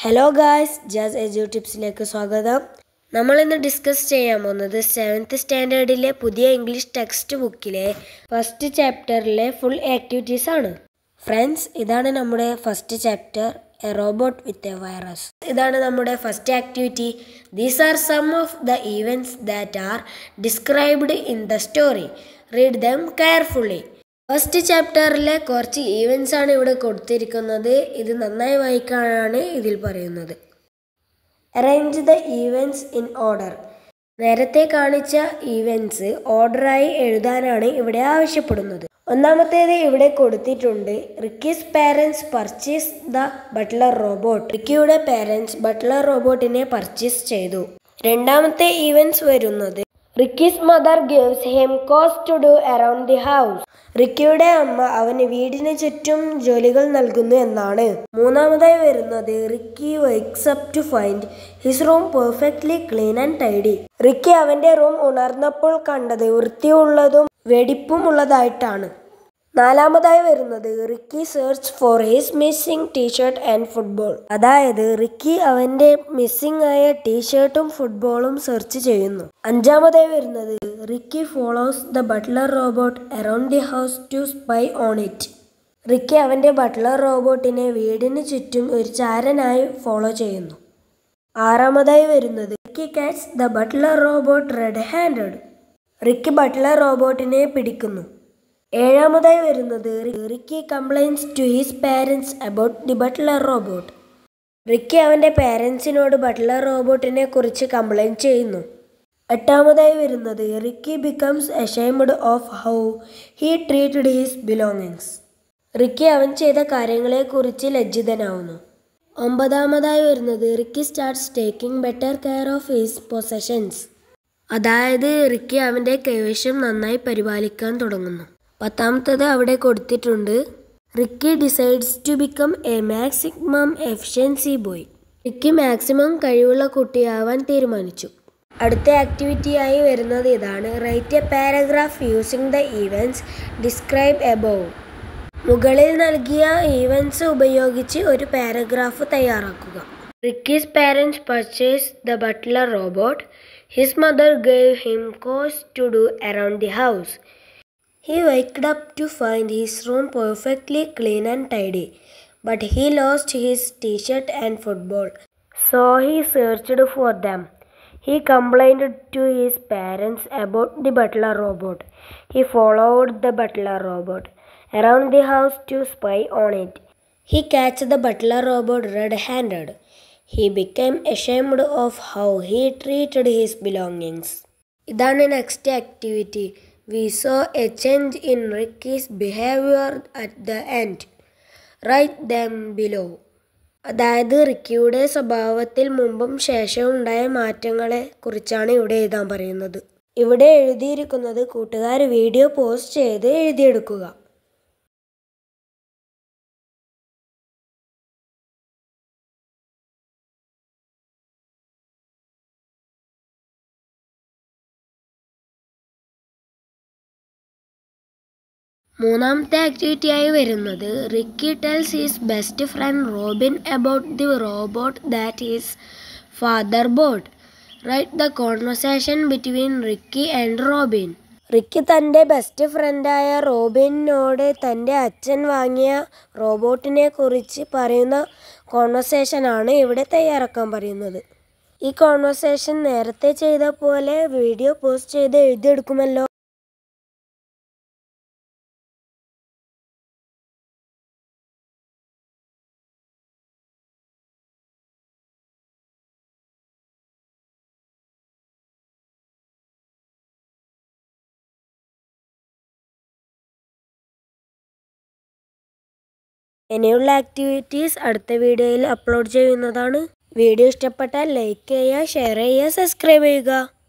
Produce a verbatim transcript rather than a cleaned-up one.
Hello guys, ജാസ് എജു ടിപ്സിലേക്ക് സ്വാഗതം. നമ്മൾ ഇന്ന് ഡിസ്കസ് ചെയ്യാൻ പോകുന്നത് സെവൻത്ത് സ്റ്റാൻഡേർഡിലെ പുതിയ ഇംഗ്ലീഷ് ടെക്സ്റ്റ് ബുക്കിലെ ഫസ്റ്റ് ചാപ്റ്ററിലെ ഫുൾ ആക്ടിവിറ്റീസ് ആണ്. ഫ്രണ്ട്സ്, ഇതാണ് നമ്മുടെ first chapter, a robot with a virus. ഇതാണ് നമ്മുടെ first activity. These are some of the events that are described in the story. Read them carefully. First ചാപ്റ്ററിലെ കുറച്ച് events ആണ് ഇവിടെ കൊടുത്തിരിക്കുന്നത്. ഇത് നന്നായി വായിക്കാനാണ് ഇതിൽ പറയുന്നത്. Arrange the events in order. നേരത്തെ കാണിച്ച ഈവൻറ്റ്സ് ഓർഡറായി എഴുതാനാണ് ഇവിടെ ആവശ്യപ്പെടുന്നത്. ഒന്നാമത്തേത് ഇവിടെ കൊടുത്തിട്ടുണ്ട്. Ricky's parents purchase the butler robot. റിക്കിയുടെ പാരൻസ് ബട്ട്ലർ റോബോട്ടിനെ പർച്ചേസ് ചെയ്തു. രണ്ടാമത്തെ ഈവൻറ്റ്സ് വരുന്നത് റിക്കീസ് മദർ ഗിവ്സ് ഹിം കോസ് to do around the house. റിക്കിയുടെ അമ്മ അവന് വീടിന് ചുറ്റും ജോലികൾ നൽകുന്നു എന്നാണ്. മൂന്നാമതായി വരുന്നത് Ricky wakes up to find his room perfectly clean and tidy. Ricky അവന്റെ റൂം ഉണർന്നപ്പോൾ കണ്ടത് വൃത്തിയുള്ളതും വെടിപ്പും ഉള്ളതായിട്ടാണ്. നാലാമതായി വരുന്നത് Ricky search for his missing T-shirt and football. അതായത് റിക്കി അവന്റെ മിസ്സിംഗ് ആയ ടീഷർട്ടും ഫുട്ബോളും സെർച്ച് ചെയ്യുന്നു. അഞ്ചാമതായി വരുന്നത് Ricky follows the butler robot around the house to spy on it. Ricky അവന്റെ ബട്ട്ലർ റോബോട്ടിനെ വീടിന് ചുറ്റും ഒരു ചാരനായി ഫോളോ ചെയ്യുന്നു. ആറാമതായി വരുന്നത് Ricky catches the butler robot red handed. Ricky butler റോബോട്ടിനെ പിടിക്കുന്നു. ഏഴാമതായി വരുന്നത് Ricky complains to his parents about the butler robot. Ricky അവന്റെ പാരൻസിനോട് ബട്ട്ലർ റോബോട്ടിനെ കുറിച്ച് കംപ്ലൈൻറ്റ് ചെയ്യുന്നു. എട്ടാമതായി വരുന്നത് Ricky becomes ashamed of how he treated his belongings. Ricky അവൻ ചെയ്ത കാര്യങ്ങളെക്കുറിച്ച് ലജ്ജിതനാവുന്നു. ഒമ്പതാമതായി വരുന്നത് Ricky starts taking better care of his possessions. അതായത് റിക്കി അവൻ്റെ കൈവശം നന്നായി പരിപാലിക്കാൻ തുടങ്ങുന്നു. പത്താമത്തത് അവിടെ കൊടുത്തിട്ടുണ്ട്. Ricky decides to become a maximum efficiency boy. Ricky maximum കഴിവുള്ള കുട്ടിയാവാൻ തീരുമാനിച്ചു. അടുത്ത ആക്ടിവിറ്റിയായി വരുന്നത് ഇതാണ്. Right a paragraph using the events describe above. മുകളിൽ നൽകിയ ഈവൻറ്റ്സ് ഉപയോഗിച്ച് ഒരു പാരഗ്രാഫ് തയ്യാറാക്കുക. Ricky's parents purchase the butler robot. His mother gave him കോസ് to do around the house. He waked up to find his room perfectly clean and tidy, but he lost his t-shirt and football, so he searched for them. He complained to his parents about the butler robot. He followed the butler robot around the house to spy on it. He caught the butler robot red-handed. He became ashamed of how he treated his belongings. ഇതാണ് next activity. We saw a change in Ricky's behavior at the end. Write them below. അതായത് റിക്കിയുടെ സ്വഭാവത്തിൽ മുമ്പും ശേഷവും ഉണ്ടായ മാറ്റങ്ങളെ കുറിച്ചാണ് ഇവിടെ എഴുതാൻ പറയുന്നത്. ഇവിടെ എഴുതിയിരിക്കുന്നത് കൂട്ടുകാർ വീഡിയോ പോസ്റ്റ് ചെയ്ത് എഴുതിയെടുക്കുക. മൂന്നാമത്തെ ആക്ടിവിറ്റിയായി വരുന്നത് Ricky tells his best friend Robin about the robot that his father bought. Write the conversation between Ricky and Robin. Ricky തൻ്റെ ബെസ്റ്റ് ഫ്രണ്ടായ റോബിനോട് തൻ്റെ അച്ഛൻ വാങ്ങിയ റോബോട്ടിനെ കുറിച്ച് പറയുന്ന കോൺവെർസേഷനാണ് ഇവിടെ തയ്യാറാക്കാൻ പറയുന്നത്. ഈ കോൺവെർസേഷൻ നേരത്തെ ചെയ്ത പോലെ വീഡിയോ പോസ്റ്റ് ചെയ്ത് എഴുതിയെടുക്കുമല്ലോ. ഇനിയുള്ള ആക്ടിവിറ്റീസ് അടുത്ത വീഡിയോയിൽ അപ്ലോഡ് ചെയ്യുന്നതാണ്. വീഡിയോ ഇഷ്ടപ്പെട്ടാൽ ലൈക്ക് ചെയ്യുക, ഷെയർ ചെയ്യുക, സബ്സ്ക്രൈബ് ചെയ്യുക.